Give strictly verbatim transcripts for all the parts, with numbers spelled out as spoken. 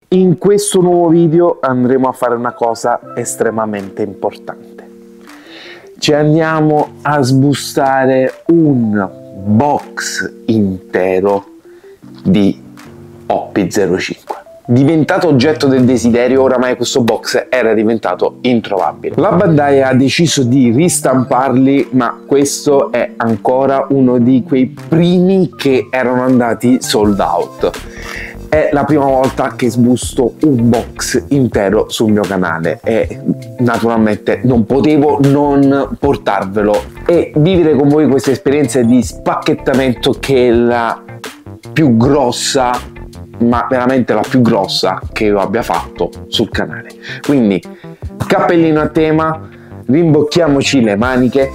In questo nuovo video andremo a fare una cosa estremamente importante. Ci andiamo a sbustare un box intero di O P zero cinque. Diventato oggetto del desiderio, oramai questo box era diventato introvabile. La Bandai ha deciso di ristamparli, ma questo è ancora uno di quei primi che erano andati sold out. È la prima volta che sbusto un box intero sul mio canale e naturalmente non potevo non portarvelo e vivere con voi questa esperienza di spacchettamento che è la più grossa, ma veramente la più grossa che io abbia fatto sul canale. Quindi cappellino a tema, rimbocchiamoci le maniche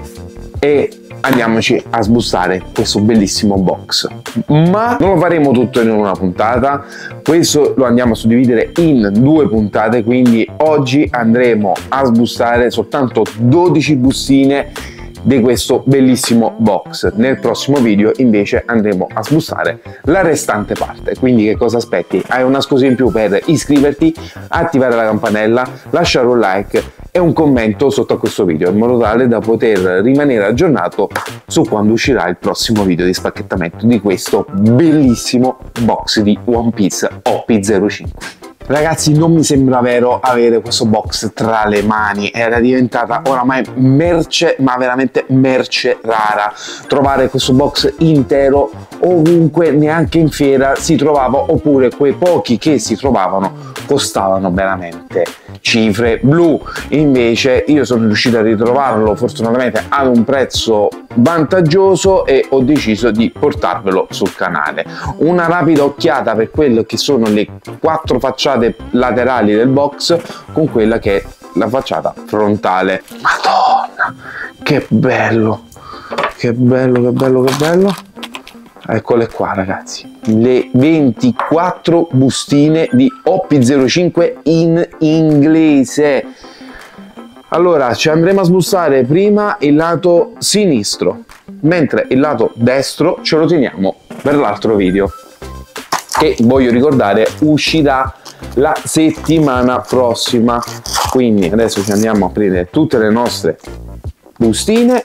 e andiamoci a sbustare questo bellissimo box. Ma non lo faremo tutto in una puntata, questo lo andiamo a suddividere in due puntate, quindi oggi andremo a sbustare soltanto dodici bustine di questo bellissimo box. Nel prossimo video invece andremo a sbustare la restante parte. Quindi che cosa aspetti? Hai una scusa in più per iscriverti, attivare la campanella, lasciare un like e un commento sotto a questo video, in modo tale da poter rimanere aggiornato su quando uscirà il prossimo video di spacchettamento di questo bellissimo box di One Piece O P zero cinque. Ragazzi, non mi sembra vero avere questo box tra le mani, era diventata oramai merce, ma veramente merce rara. Trovare questo box intero ovunque, neanche in fiera si trovava, oppure quei pochi che si trovavano costavano veramente cifre blu. Invece io sono riuscito a ritrovarlo fortunatamente ad un prezzo vantaggioso e ho deciso di portarvelo sul canale. Una rapida occhiata per quelle che sono le quattro facciate laterali del box con quella che è la facciata frontale. Madonna, che bello, che bello, che bello, che bello. Eccole qua ragazzi, le ventiquattro bustine di O P zero cinque in inglese. Allora, ci andremo a sbustare prima il lato sinistro, mentre il lato destro ce lo teniamo per l'altro video, che voglio ricordare uscirà la settimana prossima. Quindi adesso ci andiamo a aprire tutte le nostre bustine.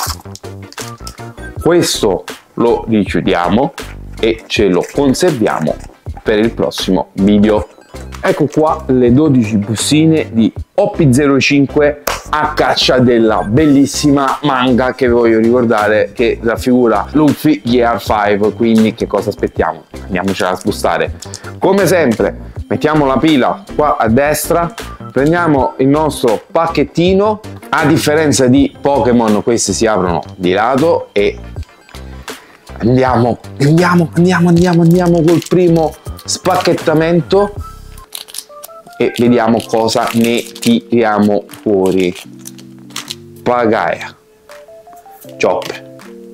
Questo lo richiudiamo e ce lo conserviamo per il prossimo video. Ecco qua le dodici bustine di O P zero cinque a caccia della bellissima manga che voglio ricordare che raffigura Luffy Gear cinque. Quindi che cosa aspettiamo? Andiamocela a sbustare. Come sempre mettiamo la pila qua a destra, prendiamo il nostro pacchettino. A differenza di Pokémon, questi si aprono di lato e andiamo andiamo andiamo andiamo andiamo col primo spacchettamento e vediamo cosa ne tiriamo fuori. Pagaia, Chopper,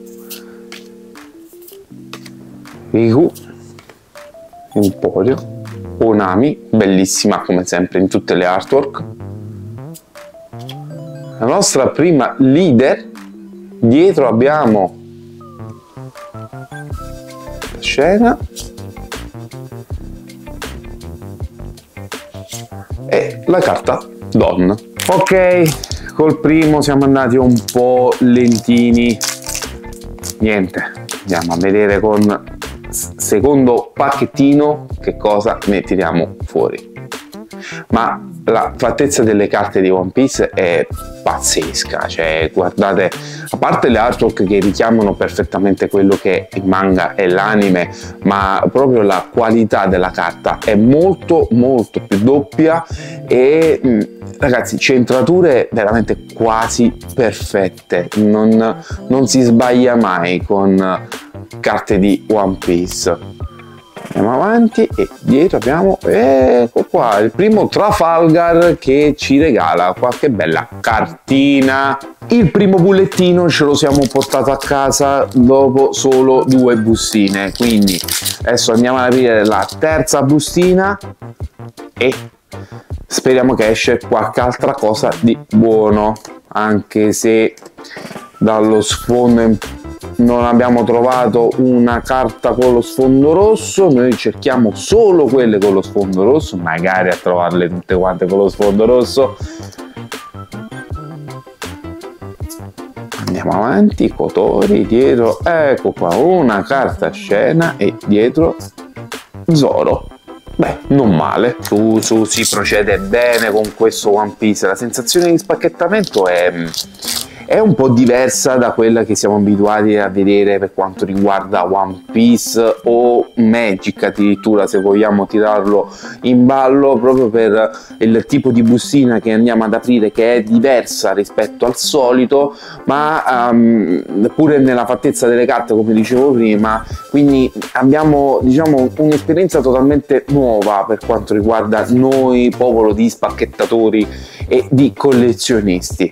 Riku, Emporio, Onami, bellissima come sempre in tutte le artwork. La nostra prima leader, dietro abbiamo la scena e la carta Don. Ok, col primo siamo andati un po' lentini, niente, andiamo a vedere con secondo pacchettino che cosa ne tiriamo fuori. Ma la fattezza delle carte di One Piece è pazzesca, cioè guardate, a parte le artwork che richiamano perfettamente quello che è il manga e l'anime, ma proprio la qualità della carta è molto molto più doppia e ragazzi, centrature veramente quasi perfette, non, non si sbaglia mai con carte di One Piece. Andiamo avanti e dietro abbiamo, ecco qua, il primo Trafalgar che ci regala qualche bella cartina. Il primo bullettino ce lo siamo portato a casa dopo solo due bustine, quindi adesso andiamo ad aprire la terza bustina e speriamo che esce qualche altra cosa di buono, anche se dallo sfondo è un non abbiamo trovato una carta con lo sfondo rosso, noi cerchiamo solo quelle con lo sfondo rosso, magari a trovarle tutte quante con lo sfondo rosso. Andiamo avanti, Kotori, dietro, ecco qua, una carta scena e dietro Zoro. Beh, non male, su, su si procede bene con questo One Piece, la sensazione di spacchettamento è, è un po' diversa da quella che siamo abituati a vedere per quanto riguarda One Piece o Magic addirittura, se vogliamo tirarlo in ballo, proprio per il tipo di bustina che andiamo ad aprire, che è diversa rispetto al solito, ma um, pure nella fattezza delle carte, come dicevo prima, quindi abbiamo, diciamo, un'esperienza totalmente nuova per quanto riguarda noi, popolo di spacchettatori e di collezionisti.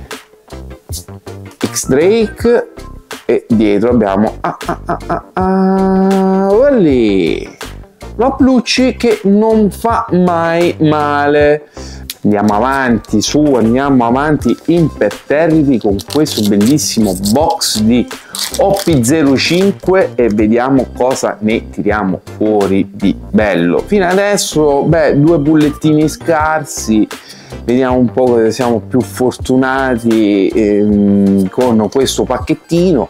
X-Drake e dietro abbiamo ah, ah, ah, ah, ah, lì, la Plucci che non fa mai male. Andiamo avanti, su, andiamo avanti imperterriti con questo bellissimo box di O P zero cinque e vediamo cosa ne tiriamo fuori di bello. Fino adesso, beh, due bullettini scarsi. Vediamo un po' se siamo più fortunati ehm, con questo pacchettino.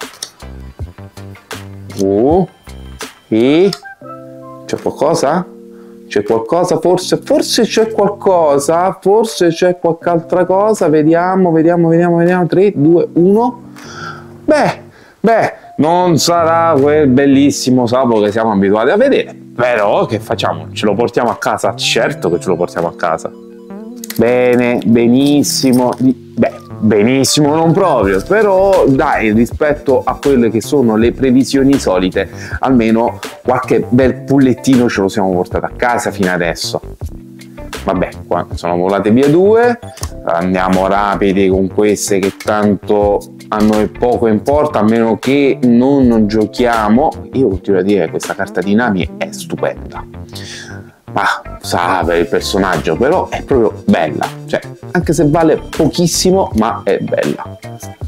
Oh, e c'è qualcosa? C'è qualcosa? Forse, forse c'è qualcosa? Forse c'è qualche altra cosa? Vediamo, vediamo, vediamo, vediamo. tre, due, uno. Beh, beh, non sarà quel bellissimo sapo che siamo abituati a vedere. Però che facciamo? Ce lo portiamo a casa? Certo che ce lo portiamo a casa. Bene, benissimo, beh, benissimo non proprio, però dai, rispetto a quelle che sono le previsioni solite, almeno qualche bel pullettino ce lo siamo portato a casa fino adesso. Vabbè, qua sono volate via due, andiamo rapidi con queste che tanto a noi poco importa, a meno che non giochiamo. Io continuo a dire che questa carta di Nami è stupenda. Ma sa per il personaggio, però è proprio bella, cioè anche se vale pochissimo, ma è bella.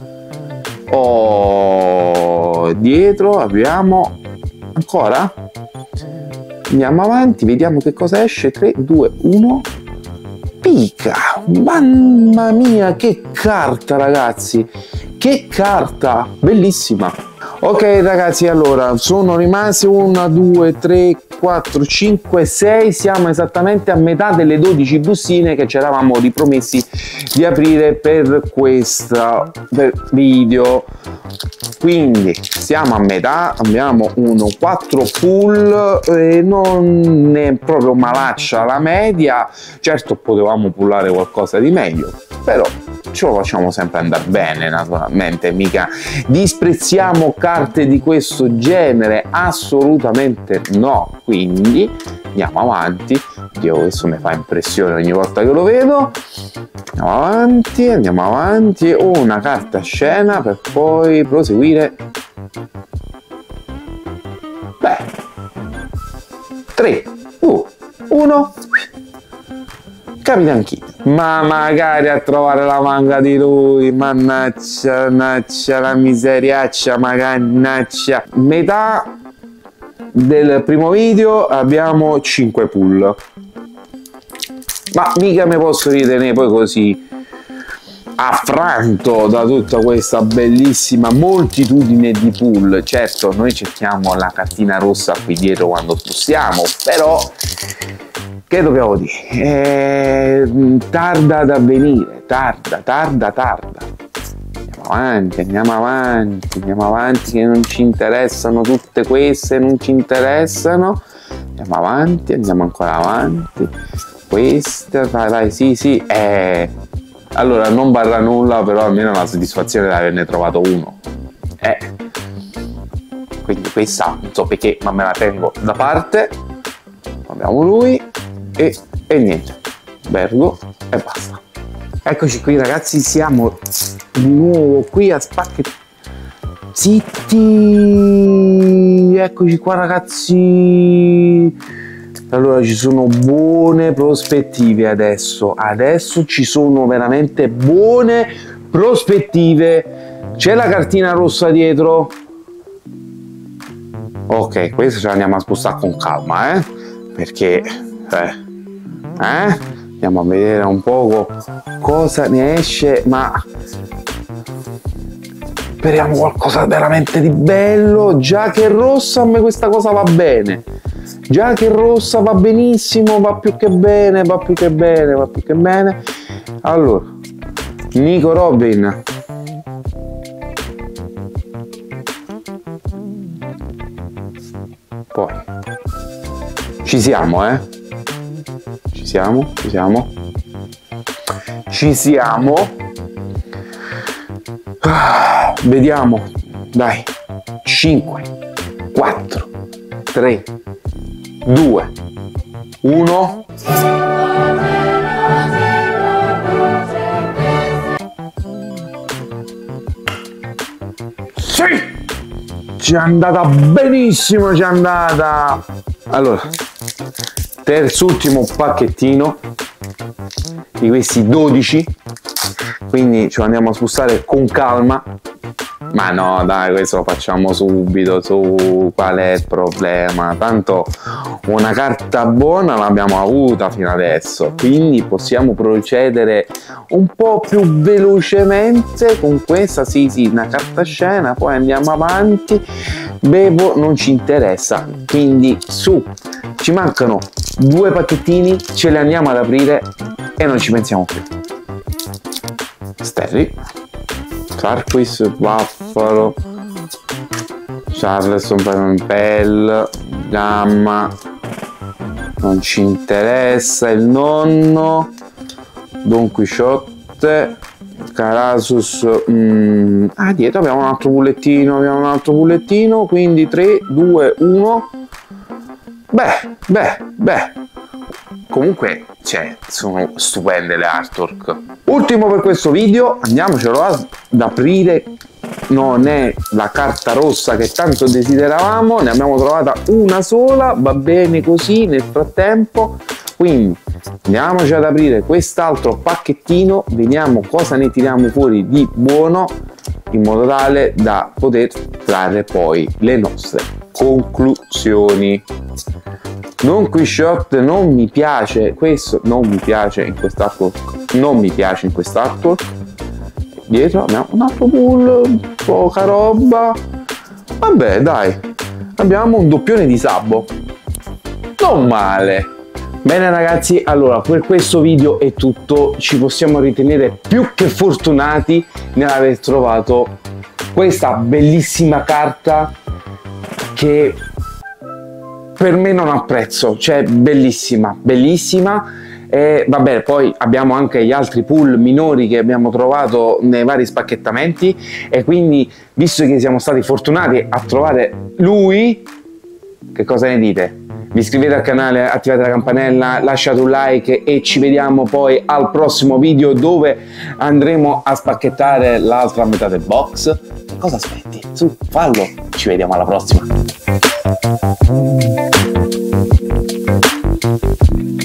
Oh, dietro abbiamo ancora, andiamo avanti, vediamo che cosa esce. Tre, due, uno. Pika, mamma mia, che carta ragazzi, che carta bellissima. Ok ragazzi, allora sono rimasti uno, due, tre, quattro, cinque, sei, siamo esattamente a metà delle dodici bustine che ci eravamo ripromessi di aprire per questo video, quindi siamo a metà, abbiamo uno, quattro pull e non è proprio malaccia la media. Certo potevamo pullare qualcosa di meglio, però ce lo facciamo sempre andare bene, naturalmente, mica disprezziamo carte di questo genere, assolutamente no. Quindi andiamo avanti. Dio, questo mi fa impressione ogni volta che lo vedo. Andiamo avanti, andiamo avanti, una carta scena per poi proseguire. Beh, tre, due, uno. Capitan Kid, ma magari a trovare la manga di lui, mannaggia, mannaggia la miseriaccia, mannaggia. Metà del primo video abbiamo cinque pull, ma mica mi posso ritenere poi così affranto da tutta questa bellissima moltitudine di pull. Certo, noi cerchiamo la cartina rossa qui dietro quando spostiamo, però che dobbiamo dire? Eh, tarda ad avvenire, tarda, tarda, tarda. Andiamo avanti, andiamo avanti, andiamo avanti, che non ci interessano tutte queste, non ci interessano. Andiamo avanti, andiamo ancora avanti. Questa, vai, vai, sì, sì. Eh, allora, non barra nulla, però almeno la soddisfazione di averne trovato uno. Eh. Quindi questa, non so perché, ma me la tengo da parte. Abbiamo lui. E, e niente, Bergo e basta. Eccoci qui ragazzi, siamo di nuovo qui a spacchettare. Zitti, eccoci qua ragazzi. Allora ci sono buone prospettive adesso, adesso ci sono veramente buone prospettive. C'è la cartina rossa dietro, Ok, questo ce l'andiamo a spostare con calma, eh? Perché, eh, eh? Andiamo a vedere un poco cosa ne esce, ma speriamo qualcosa veramente di bello. Già che è rossa, a me questa cosa va bene. Già che è rossa va benissimo, va più che bene, va più che bene, va più che bene. Allora, Nico Robin. Poi ci siamo, eh? Ci siamo, ci siamo. Ci siamo. Ah, vediamo. Dai. cinque, quattro, tre, due, uno. Sì! Ci è andata benissimo, ci è andata. Allora, terzultimo pacchettino di questi dodici, quindi ce lo andiamo a spostare con calma. Ma no, dai, questo lo facciamo subito, su, qual è il problema? Tanto una carta buona l'abbiamo avuta fino adesso, quindi possiamo procedere un po' più velocemente con questa. Sì, sì, una carta scena, poi andiamo avanti. Bevo non ci interessa, quindi su, ci mancano due pacchettini, ce li andiamo ad aprire e non ci pensiamo più. Sterry, Farquis, Buffalo, Charleston, Bell, Gamma, non ci interessa, il nonno, Don Quixote, Carasus. mm, ah, dietro abbiamo un altro bullettino, abbiamo un altro bullettino, quindi tre, due, uno. Beh, beh, beh, comunque, cioè, sono stupende le artwork. Ultimo per questo video, andiamocelo ad aprire. Non è la carta rossa che tanto desideravamo, ne abbiamo trovata una sola, va bene così nel frattempo. Quindi andiamoci ad aprire quest'altro pacchettino, vediamo cosa ne tiriamo fuori di buono, in modo tale da poter trarre poi le nostre conclusioni. Don Quixote non mi piace, questo non mi piace in quest'artwork, non mi piace in quest'artwork. Dietro abbiamo un altro pull, poca roba. Vabbè, dai, abbiamo un doppione di Sabbo, non male. Bene ragazzi, allora per questo video è tutto, ci possiamo ritenere più che fortunati nell'aver trovato questa bellissima carta che per me non ha prezzo, cioè bellissima, bellissima. E vabbè, poi abbiamo anche gli altri pull minori che abbiamo trovato nei vari spacchettamenti, e quindi visto che siamo stati fortunati a trovare lui, che cosa ne dite? Vi iscrivete al canale, attivate la campanella, lasciate un like e ci vediamo poi al prossimo video dove andremo a spacchettare l'altra metà del box. Che cosa aspetti? Su, fallo! Ci vediamo alla prossima!